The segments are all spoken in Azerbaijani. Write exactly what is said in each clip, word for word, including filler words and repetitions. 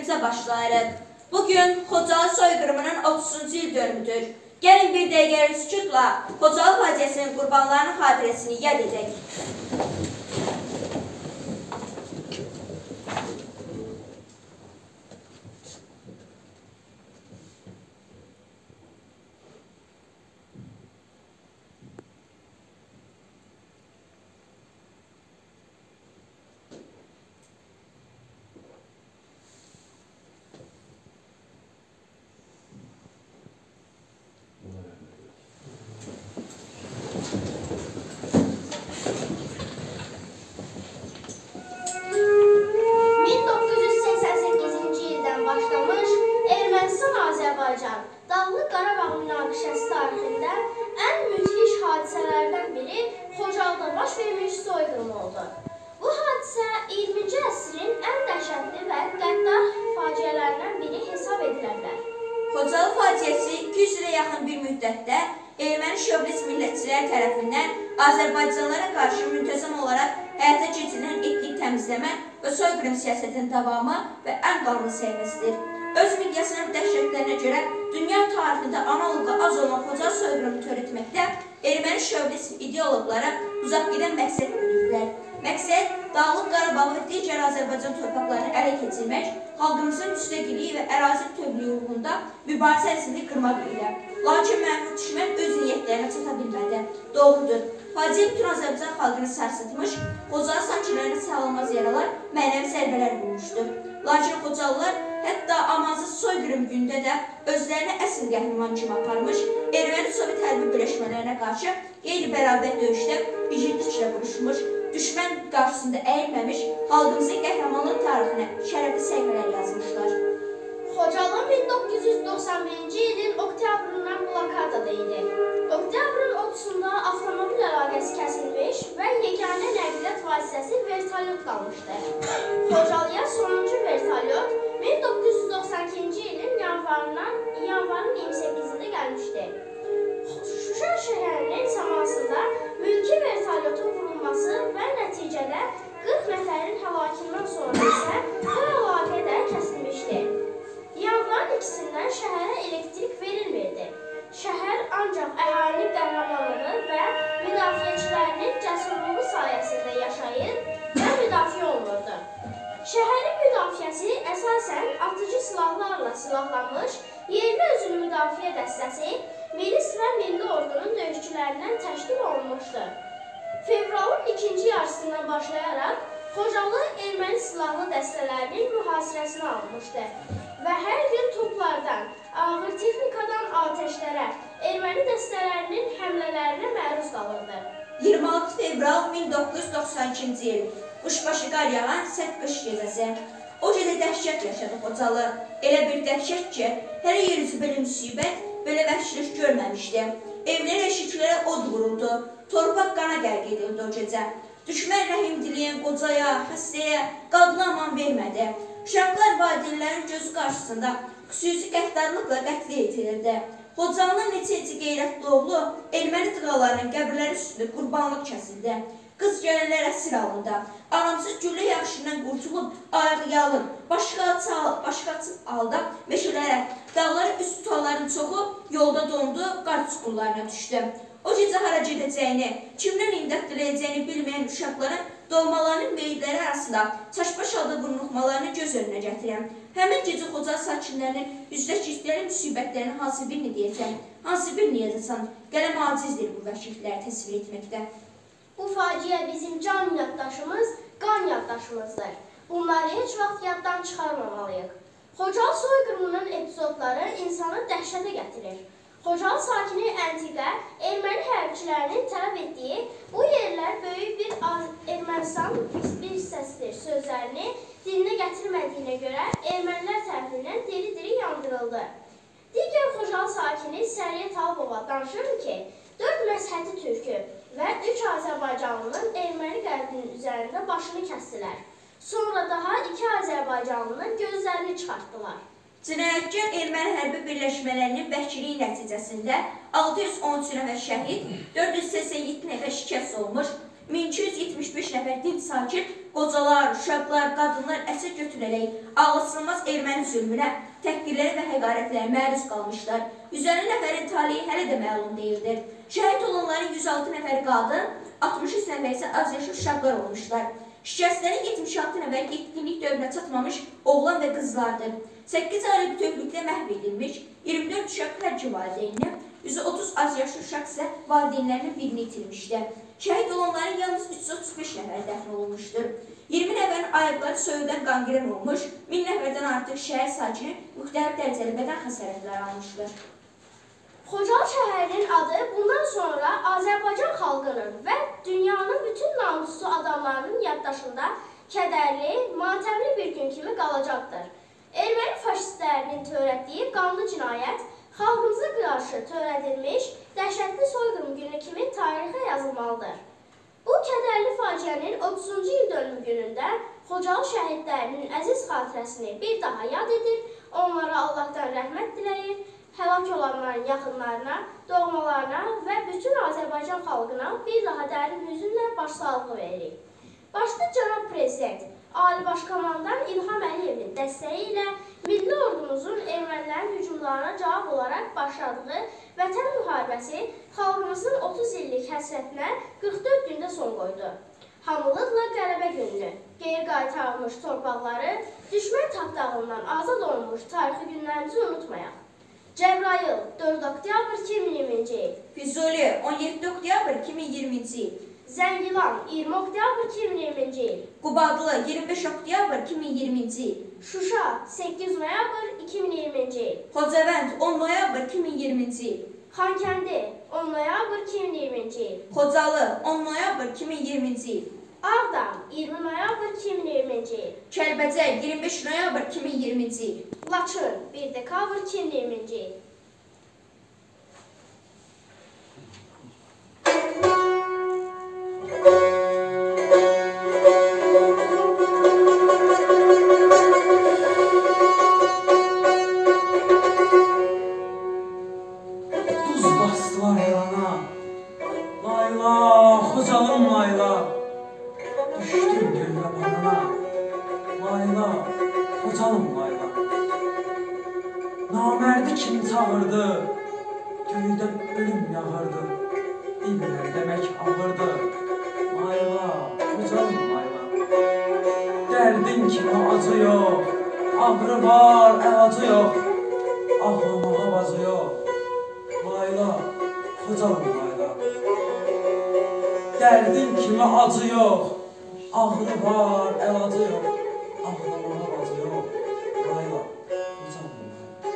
hekayətimizə başlayırıq. Bugün Xocalı soyqırımının otuzuncu il dönümüdür. Gəlin bir dəqiqəlik sükutla Xocalı faciəsinin qurbanlarının xatirəsini yad edək. Dağlıq Qarabağ münaqişəsi tarixində ən müthiş hadisələrdən biri Xocalıda baş vermiş soyqırım oldu. Bu hadisə iyirminci əsrin ən dəhşətli və qəddar faciələrindən biri hesab edilə bilər. Xocalı faciəsi iki yüz ilə yaxın bir müddətdə erməni şövrist millətçilər tərəfindən Azərbaycanlara qarşı müntəzəm olaraq həyata keçirilən etnik təmizləmə və soyqırım siyasətinin davamı və ən qanlı səhifəsidir. Öz miqyasının dəhşətlərinə görə dünya tarixində analoqu az olan Xocalı soyqırımını törətməkdə erməni şövrist ideoloqlara uzaq gedən məqsəd güdürlər. Məqsəd, Dağlıq Qarabağı və digər Azərbaycan torpaqlarını ələ keçirmək, xalqımızın müstəqilliyi və ərazi bütövlüyü uğrunda mübarizə ərzini qırmaq ilə. Lakin məğlub düşmən öz niyyətlərinə çata bilmədi. Doğrudur, faciə bütün Azərbaycan xalqını sarsıtmış, Xocalı sakinlərinə sağlamaz yaralar, mənəvi zərbələr vurmuşdur. Lakin Xocalılar hətta amansız soyqırım gündə də özlərini əsl qəhrəman kimi aparmış, erməni Sovet hərbi birləşmələrinə qarşı qeyri-bərabər döyüşdə igidliklə vuruşmuş, düşmən qarşısında əyilməmiş, xalqımızın qəhrəmanlıq tarixinə şərəfli səhifələr yazmışlar. Xocalı min doqquz yüz doxsan birinci ilin oktyabrından blokadada idi. Oktyabrın otuzunda avtomobil əlaqəsi kəsilmiş və yeganə nəqliyyat vasitəsi vertolyot qalmışdı. Xocalıya sonuncu vertolyot min doqquz yüz doxsan ikinci ilin yanvarından yanvarın iyirmi səkkizində gəlmişdi. Şuşa şəhərinin səmasında mülki vertolyotun vurulması və nəticədə qırx nəfərin həlakından sonra isə bu əlaqə də kəsilmişdi. Yanvarın ikisindən şəhərə elektrik verilmirdi. Şəhər ancaq əhalinin qəhrəmanlığı və müdafiəçilərinin cəsurluğu sayəsində yaşayır və müdafiə olunurdu. Şəhərin müdafiəsi əsasən atıcı silahlarla silahlanmış yerli özünü müdafiə dəstəsi, milis və milli ordunun döyüşçülərindən təşkil olunmuşdu. Fevralın ikinci yarısından başlayaraq Xocalı erməni silahlı dəstələrinin mühasirəsinə alınmışdı və hər gün toplardan, ağır texnikadan atəşlərə, erməni dəstələrinin həmlələrinə məruz qalırdı. iyirmi altı fevral min doqquz yüz doxsan ikinci il, quşbaşı qar yağan sərt qış gecəsi. O gecə dəhşət yaşadı Xocalı. Elə bir dəhşət ki, hələ yerüzü belə müsibət, belə vəhşilik görməmişdi. Evlərə, eşiklərə od vuruldu, torpaq qana qərq edildi o gecə. Düşmən rəhim diləyən qocaya, xəstəyə, qadına aman vermədi. Uşaqlar valideynlərin gözü qarşısında xüsusi qəddarlıqla qətlə yetirildi. Xocalının neçə-neçə qeyrətli oğlu erməni tığalarının qəbirləri üstündə qurbanlıq kəsildi. Qız gələnlər əsir alındı. Anamsız güllə yaxşından qurtulub, ayağı yalın, başqa halda meşələrə, dağlara üst tutanların çoxu yolda dondu, qar çukurlarına düşdü. O gecə hara gedəcəyini, kimdən imdad diləyəcəyini bilməyən uşaqların doğmalarının meyidləri arasında çaşbaş halda vurnuxmalarını göz önünə gətirəm. Həmin gecə Xocalı sakinlərinin üzləşdikləri müsibətlərini hansı birini deyəcəm, hansı birini yazacaqsan, qələm acizdir bu vəhşilikləri təsvir etməkdə. Bu faciə bizim can yaddaşımız, qan yaddaşımızdır. Bunları heç vaxt yaddan çıxarmamalıyıq. Xocalı soyqırımının epizodları insanı dəhşətə gətirir. Xocalı sakini Əntiqə, erməni hərbçilərinin tələb etdiyi bu yerlər böyük bir Ermənistan bir hissəsidir sözlərini dilinə gətirmədiyinə görə ermənilər tərəfindən diri-diri yandırıldı. Digər Xocalı sakini Səriyə Talbova danışırdı ki, dörd məzhəti türkü və üç Azərbaycanlının erməni qərbinin üzərində başını kəsdilər. Sonra daha iki Azərbaycanlının gözlərini çıxartdılar. Cinayətkar erməni hərbi birləşmələrinin vəhşiliyi nəticəsində altı yüz on üç nəfər şəhid, dörd yüz səksən yeddi nəfər şikəst olmuş, min iki yüz yetmiş beş nəfər din sakin qocalar, uşaqlar, qadınlar əsir götürərək ağlasılmaz erməni zülmünə, təhqirlərə və həqarətlərə məruz qalmışlar. yüz əlli nəfərin talihi hələ də məlum deyildir. Şəhid olanların yüz altı nəfəri qadın, altmış üç nəfər isə az yaşlı uşaqlar olmuşlar. Şikəstlərin yetmiş altı nəfər yetkinlik dövrünə çatmamış oğlan və qızlardır. səkkiz aylı bütövlükdə məhv edilmiş, iyirmi dörd uşaq hərci valideynini, yüz otuz az yaşlı uşaq isə valideynlərinin birini itirmişdir. Şəhid olanların yalnız üç yüz otuz beş nəfər dəfn olunmuşdur. iyirmi nəfərin ayaqları soyudan qanqren olmuş, min nəfərdən artıq şəhər sakini müxtəlif dərəcəli bədən xəsarətləri almışdır. Xocalı şəhərinin adı bundan sonra Azərbaycan xalqının və dünyanın bütün namuslu adamlarının yaddaşında kədərli, matəmli bir gün kimi qalacaqdır. Erməni faşistlərinin törətdiyi qanlı cinayət xalqımıza qarşı törədilmiş dəhşətli soyqırım günü kimi tarixə yazılmalıdır. Bu kədərli faciənin otuzuncu il dönümü günündə Xocalı şəhidlərinin əziz xatirəsini bir daha yad edir, onlara Allahdan rəhmət diləyir, həlak olanların yaxınlarına, doğmalarına və bütün Azərbaycan xalqına bir daha dərin hüzünlə başsağlığı veririk. Başda cənab prezident, Ali Başkomandan İlham Əliyevin dəstəyi ilə milli ordumuzun ermənilərin hücumlarına cavab olaraq başladığı Vətən müharibəsi xalqımızın otuz illik həsrətinə qırx dörd gündə son qoydu. Hamılıqla qələbə gününü, qeyri qaytarılmış torpaqları, düşmən tapdağından azad olunmuş tarixi günlərimizi unutmayaq. Cəbrayıl, dörd oktyabr iki min iyirminci il. Füzuli, on yeddi oktyabr iki min iyirminci il. Zəngilan, iyirmi oktyabr iki min iyirminci il. Qubadlı, iyirmi beş oktyabr iki min iyirminci il. Şuşa, səkkiz noyabr iki min iyirminci il. Xocavənd, on noyabr iki min iyirminci il. Xankəndi, on noyabr iki min iyirminci il. Xocalı, on noyabr iki min iyirminci il. Ağdam, iyirmi noyabr iki min iyirminci il. Kəlbəcər, iyirmi beş noyabr iki min iyirminci il. Laçın, bir dekabr iki min iyirminci il. Duz bastılar yarana, layla, Xocalım layla. Düşdüm göllə banana, layla, Xocalım layla. Namərdi kim çağırdı, göydən ölüm yağırdı. Dinlər demək ağırdı, layla, Xocalım layla. Dərdin kimi acı yox, ağrı var, əlacı yox. Ağlamağa bazı yox, layla, Xocalım layla. Dərdin kimi acı yox, ağrı var, əlacı yox. Ağlamağa bazı yox, layla, Xocalım layla.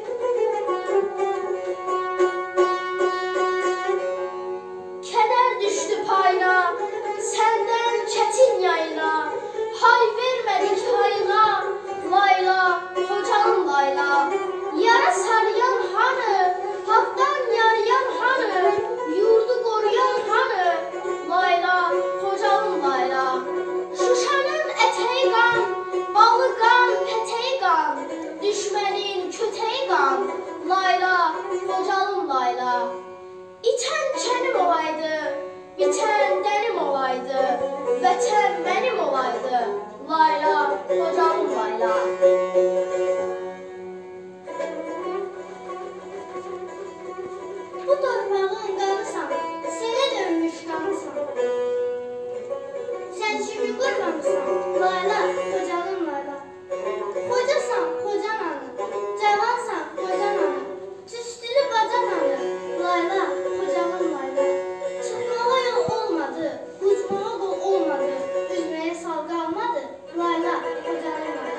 Kədər düşdü payına, səndən çətin yayına. Hay vermədik hayına, layla, Xocalım layla. Yara sarıyan hanı, haqdan yarayan hanı, yurdu qoruyan hanı, layla, Xocalım layla. Şuşanın ətəyi qan, balı qan, pətəyi qan, düşmənin kötəyi qan, layla, Xocalım layla. İtən kənim olaydı, bitən dənim olaydı, vətən mənim olaydı, layla, Xocalım layla. Bu torpağın qanısan, sənə dönmüş qanısan. Sən kimi qurmamısan, layla, Xocalım layla. Xocasan, Xocan anı, cavansan, Xocan anı, tüstülü bacan anı, layla, Xocalım layla. Çıxmağa yol olmadı, uçmağa qol olmadı, üzməyə sal qalmadı, layla, Xocalım layla.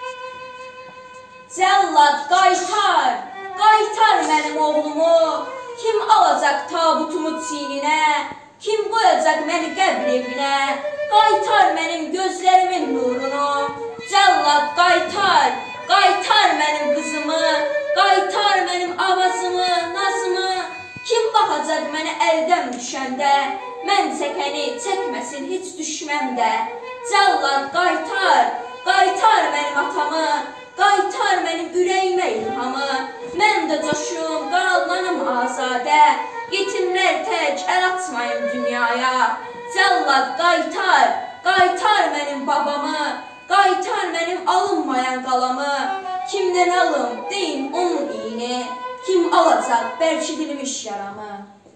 Cəllad, qaytar, qaytar mənim oğlumu, Kim alacaq tabutumu çiyninə? Kim qoyacaq məni qəbr evinə? Qaytar mənim gözlərimin nurunu. Cəllad qaytar, qaytar mənim qızımı. Qaytar mənim avazımı, nazımı. Kim baxacaq mənə əldən düşəndə? Mən çəkəni çəkməsin heç düşməmdə. Cəllad qaytar, qaytar mənim atamı. Qaytar mənim ürəyimə ilhamı. Mən də coşum, qallanım azadə. Yetimlər tək əl açmayım dünyaya. Cəllad qaytar, qaytar mənim babamı. Qaytar mənim alınmayan qalamı. Kimdən alım, deyin onun iyini. Kim alacaq bərkidilmiş yaramı?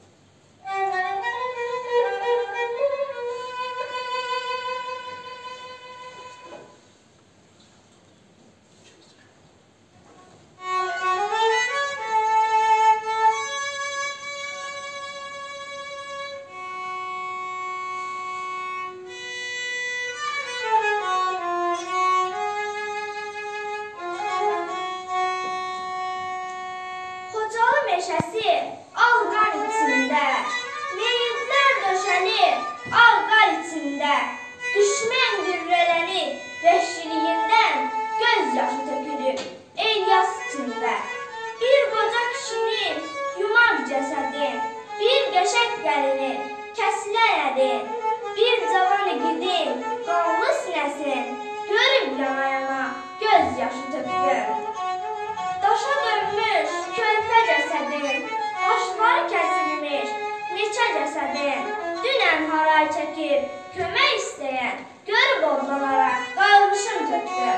Meşəsi al qar içində, meyidlər döşənir al qar içində. Düşmən qürrələnir vəhşiliyindən, göz yaşı tökülür elyas içində. Bir qoca kişinin yumar cəsədi, bir qəşəng gəlini kəsilər ədi. Bir cavan igidin qanlı sinəsin, görüb yana yana göz yaşı tökülür. Daşa dönmüş körpə cəsədin, başları kəsilmiş neçə cəsədin. Dünən haray çəkib kömək istəyən, görüb odlanaraq qalmışım tökdü.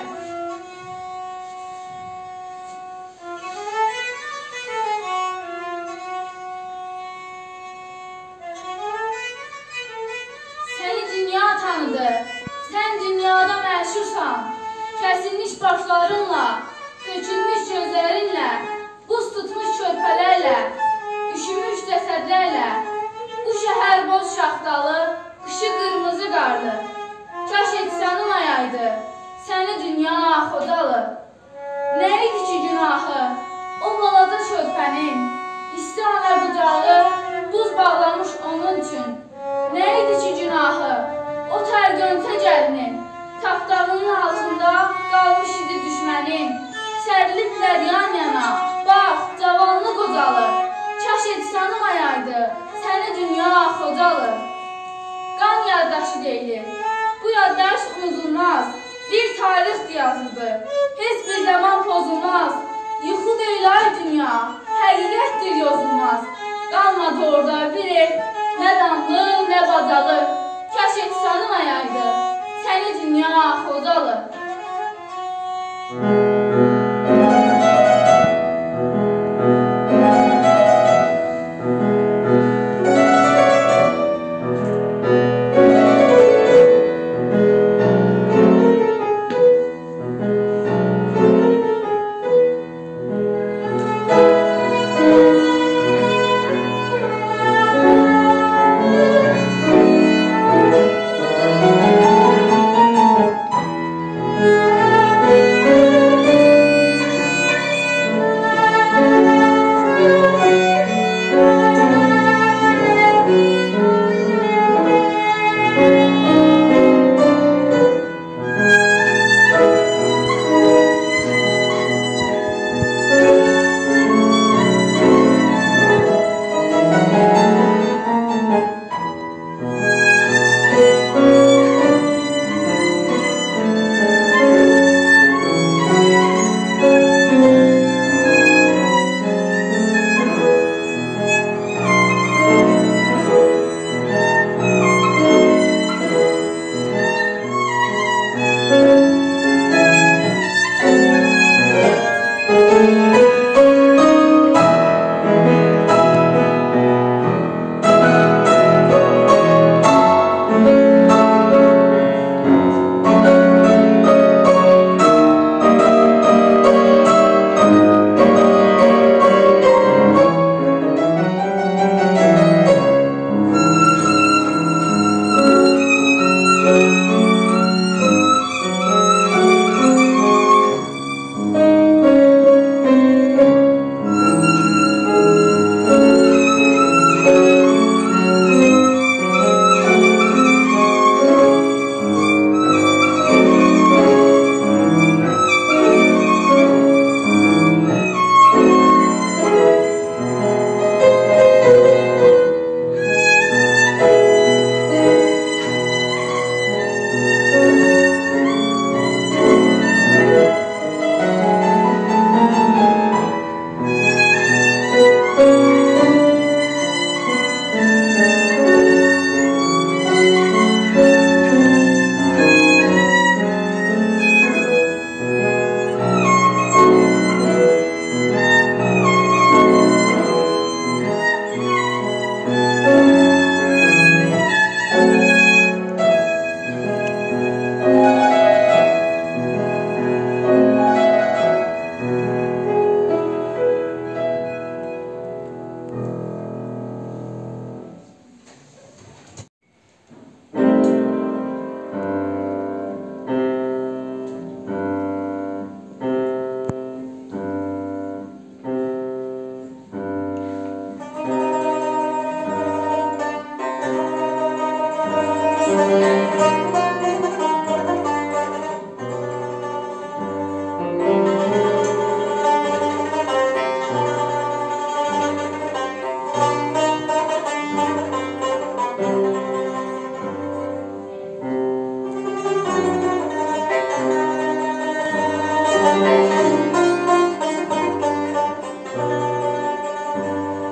Səni dünya tanıdı, sən dünyada məşhursan. Kəsilmiş başlarınla, tökülmüş gözlərinlə, buz tutmuş körpələrlə, üşümüş cəsədlərlə. Bu şəhər boz şaxtalı, qışı qırmızı qarlı. Kaş etsanım ayaydı, səni dünya xodalı. Nə idi ki günahı, o balaca körpənin, isti ana qucağı, buz bağlamış onun üçün. Nə idi ki günahı, o tərgöntə gəlinin, tapdağının altında qalmış idi düşmənin. Səriliblər yan yana, bax, cavanlı qocalı. Kaş etsanım ayaydı, səni dünya xocalı. Qan yaddaşı deyilir, bu yaddaş unudulmaz. Bir tarixdir yazıldı, heç bir zaman pozulmaz. Yuxu deyil ay dünya, həqiqətdir yozulmaz. Qalmadı orada bir ev, nə damlı, nə bacalı. Kaş etsanım ayaydı, səni dünya xocalı.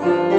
Aman